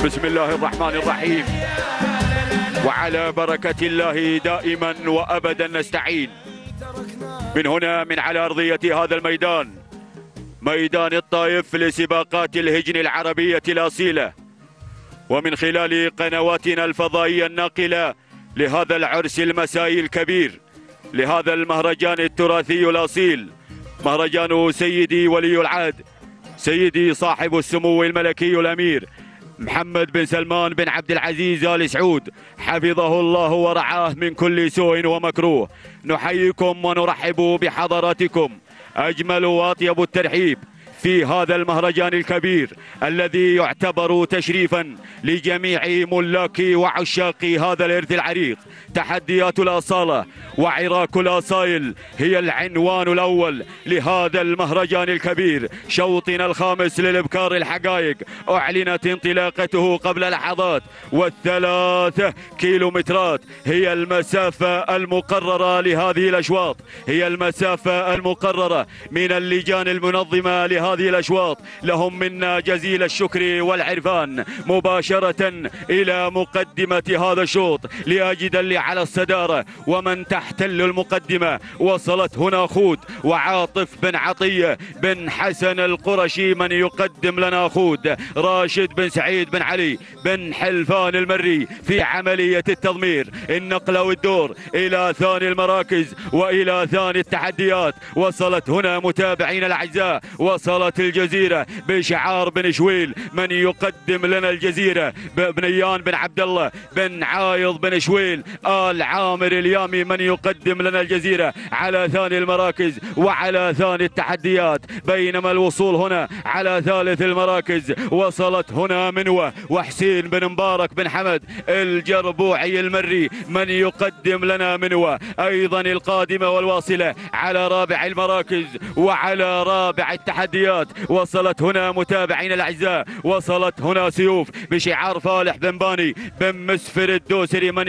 بسم الله الرحمن الرحيم. وعلى بركة الله دائما وأبدا نستعين. من هنا من على أرضية هذا الميدان، ميدان الطائف لسباقات الهجن العربية الأصيلة، ومن خلال قنواتنا الفضائية الناقلة لهذا العرس المسائي الكبير، لهذا المهرجان التراثي الأصيل، مهرجان سيدي ولي العهد سيدي صاحب السمو الملكي الأمير محمد بن سلمان بن عبد العزيز آل سعود، حفظه الله ورعاه من كل سوء ومكروه. نحييكم ونرحب بحضراتكم أجمل وأطيب الترحيب في هذا المهرجان الكبير الذي يعتبر تشريفا لجميع ملاك وعشاق هذا الإرث العريق. تحديات الأصالة وعراك الأصايل هي العنوان الأول لهذا المهرجان الكبير. شوطنا الخامس للإبكار الحقائق أعلنت انطلاقته قبل لحظات، والثلاثة كيلومترات هي المسافة المقررة لهذه الأشواط، هي المسافة المقررة من اللجان المنظمة لهذه الأشواط. لهم منا جزيل الشكر والعرفان. مباشرة إلى مقدمة هذا الشوط لأجد على الصدارة ومن تحتل المقدمة. وصلت هنا خود وعاطف بن عطية بن حسن القرشي، من يقدم لنا خود راشد بن سعيد بن علي بن حلفان المري في عملية التضمير، النقلة والدور إلى ثاني المراكز وإلى ثاني التحديات. وصلت هنا متابعين الأعزاء، وصلت الجزيرة بشعار بن شويل، من يقدم لنا الجزيرة بنيان بن عبد الله بن عايض بن شويل آل عامر اليامي، من يقدم لنا الجزيرة على ثاني المراكز وعلى ثاني التحديات. بينما الوصول هنا على ثالث المراكز وصلت هنا منوة وحسين بن مبارك بن حمد الجربوعي المري، من يقدم لنا منوة أيضا القادمة والواصلة على رابع المراكز وعلى رابع التحديات. وصلت هنا متابعين الأعزاء، وصلت هنا سيوف بشعار فالح بن باني بن مسفر الدوسري، من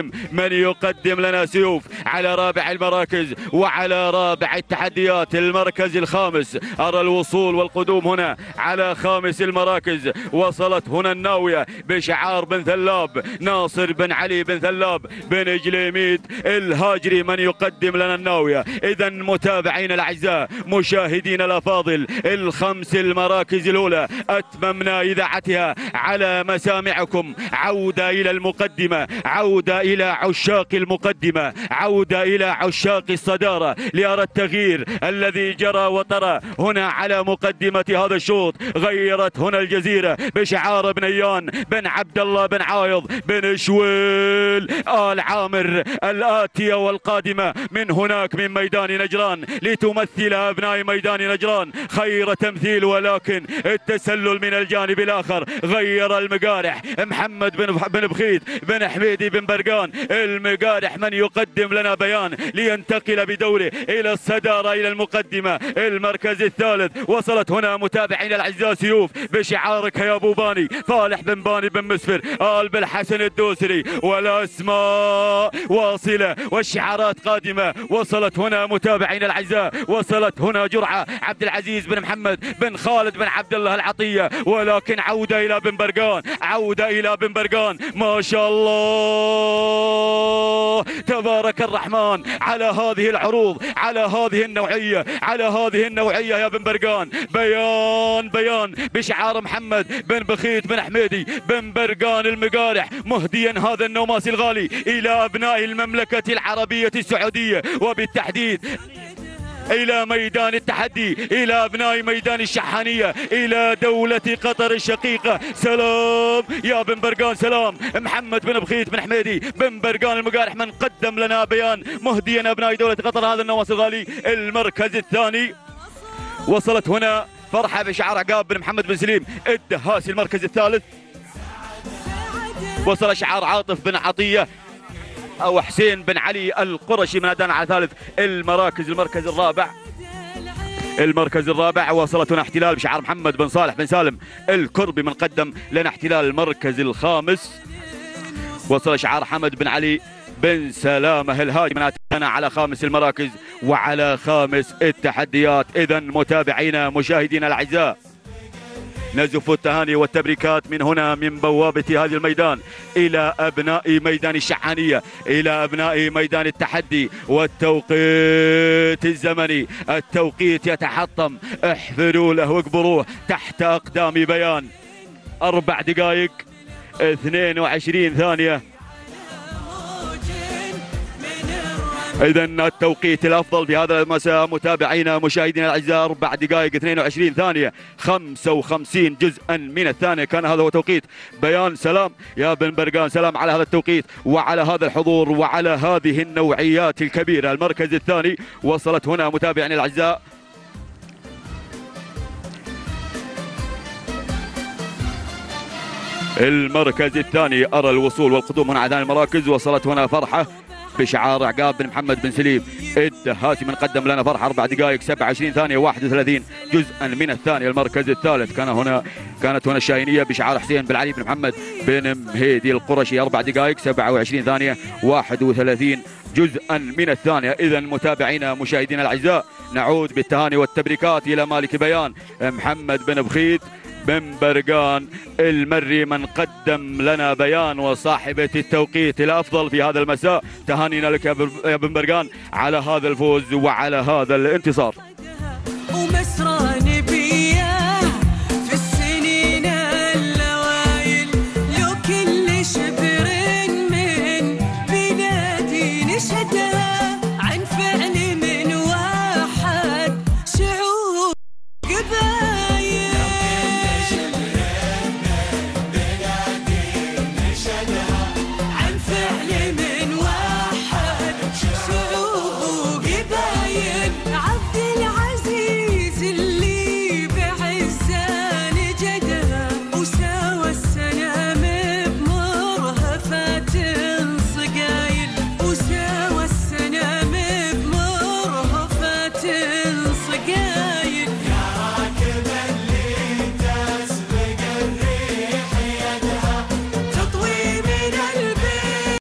يقدم لنا سيوف على رابع المراكز وعلى رابع التحديات. المركز الخامس أرى الوصول والقدوم هنا على خامس المراكز. وصلت هنا الناوية بشعار بن ثلاب ناصر بن علي بن ثلاب بن جليميد الهاجري، من يقدم لنا الناوية. إذا متابعين الأعزاء مشاهدين الأفاضل، الخمس المراكز الأولى أتممنا إذاعتها على مسامعكم. عودة إلى المقدمة، عودة إلى عشاق المقدمة، عودة إلى عشاق الصدارة لأرى التغيير الذي جرى وطرى هنا على مقدمة هذا الشوط. غيرت هنا الجزيرة بشعار بنيان بن عبد الله بن عايض بن شويل آل عامر، الآتية والقادمة من هناك من ميدان نجران لتمثل أبناء ميدان نجران خير تمثيل، ولكن التسلل من الجانب الآخر غير المقارح. محمد بن بخيت بن حميدي بن برقان المقارح، من يقدم لنا بيان لينتقل بدوره إلى الصدارة إلى المقدمة. المركز الثالث وصلت هنا متابعين الأعزاء سيوف بشعارك يا أبو باني فالح بن باني بن مسفر آل بالحسن الدوسري، والأسماء واصلة والشعارات قادمة. وصلت هنا متابعين الأعزاء، وصلت هنا جرعة عبد العزيز بن محمد بن خالد بن عبد الله العطية، ولكن عودة إلى بن برقان، عودة إلى بن برقان. ما شاء الله تبارك الرحمن على هذه العروض، على هذه النوعية، على هذه النوعية يا بن برقان. بيان بشعار محمد بن بخيت بن حميدي بن برقان المقارح، مهديا هذا النوماس الغالي إلى أبناء المملكة العربية السعودية، وبالتحديد إلى ميدان التحدي، إلى أبناء ميدان الشحانية، إلى دولة قطر الشقيقة. سلام يا بن برقان، سلام محمد بن بخيت بن حميدي بن برقان المقارح، من قدم لنا بيان مهديا أبناء دولة قطر هذا النواس الغالي. المركز الثاني وصلت هنا فرحة بشعار عقاب بن محمد بن سليم الدهاسي. المركز الثالث وصل شعار عاطف بن عطية أو حسين بن علي القرشي، من أدانا على ثالث المراكز. المركز الرابع وصلت هنا احتلال بشعار محمد بن صالح بن سالم الكربي، من قدم لنا احتلال. المركز الخامس وصل شعار حمد بن علي بن سلامة الهاجي، من أتانا على خامس المراكز وعلى خامس التحديات. إذا متابعينا مشاهدينا الأعزاء، نزف التهاني والتبريكات من هنا من بوابة هذا الميدان إلى أبناء ميدان الشحانية، إلى أبناء ميدان التحدي. والتوقيت الزمني، التوقيت يتحطم، احفروا له واقبروه تحت أقدام بيان. 4 دقائق 22 ثانية. إذا التوقيت الأفضل في هذا المساء متابعينا مشاهدينا الأعزاء 4 دقائق 22 ثانية 55 جزءا من الثانية. كان هذا هو توقيت بيان. سلام يا بن برقان، سلام على هذا التوقيت وعلى هذا الحضور وعلى هذه النوعيات الكبيرة. المركز الثاني وصلت هنا متابعينا الأعزاء المركز الثاني. أرى الوصول والقدوم هنا على هذه المراكز. وصلت هنا فرحة بشعار عقاب بن محمد بن سليم. هاتم قدم لنا فرحة 4 دقائق 27 ثانية 31 جزءا من الثانية. المركز الثالث كانت هنا الشاهينية بشعار حسين بن علي بن محمد بن مهيدي القرشي 4 دقائق 27 ثانية 31 جزءا من الثانية. إذا متابعينا مشاهدينا الأعزاء نعود بالتهاني والتبريكات إلى مالك بيان محمد بن بخيت بن برقان المري من قدم لنا بيان وصاحبة التوقيت الأفضل في هذا المساء. تهانينا لك يا بن برقان على هذا الفوز وعلى هذا الانتصار.